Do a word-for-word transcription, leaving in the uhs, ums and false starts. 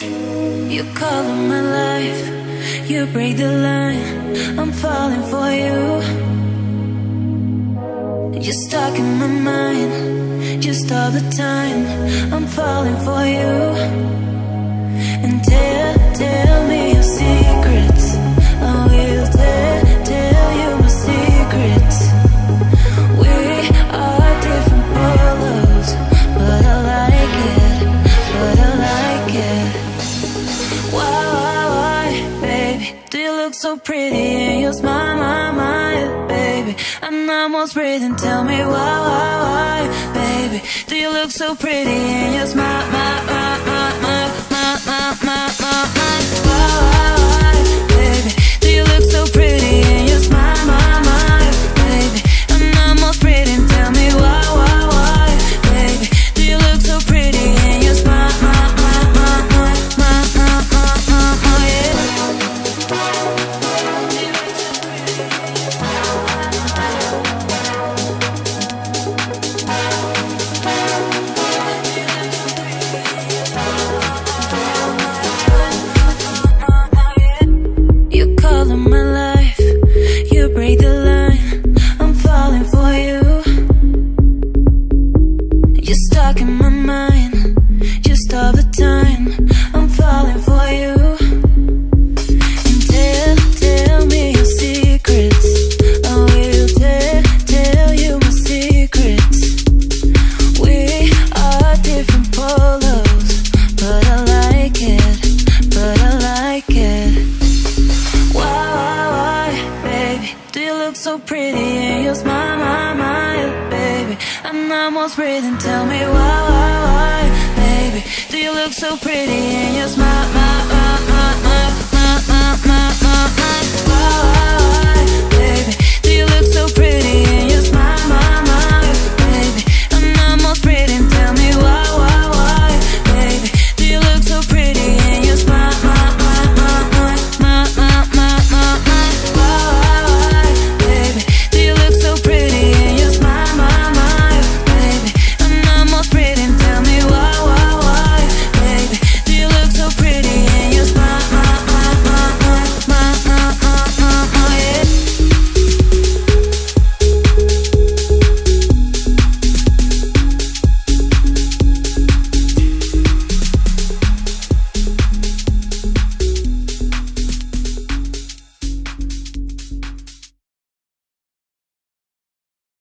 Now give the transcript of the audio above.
You color my life, you break the line, I'm falling for you. You're stuck in my mind, just all the time, I'm falling for you. And tell, tell me your secrets, I will tell, tell you my secrets. We are different polos, but I like it, but I like it. Why, why, why, baby, do you look so pretty and you smile, my, my, baby, I'm almost breathing, tell me why, why, why, baby, do you look so pretty and you smile, my, my, my, my, my, my, my, my, my, why, why, why, baby, do you look so pretty and you smile, my, my, baby, I'm almost breathing, tell me why, why, why, baby, do you look so pretty and you smile, my, my, my, my, my, my, my, my, my, yeah. You color my life, you break the line, I'm falling for you. You're stuck in my mind, just all the time, I'm falling for you. And tell, tell me your secrets, I will tell, tell you my secrets. We are different polos, but I like it, but I like it. Why, why, why, baby, do you look so pretty and you smile, my, my, baby, I'm almost breathing, tell me why, why, why, baby, do you look so pretty and you smile, my, my, my, my, my, my, my, my, my, why, why,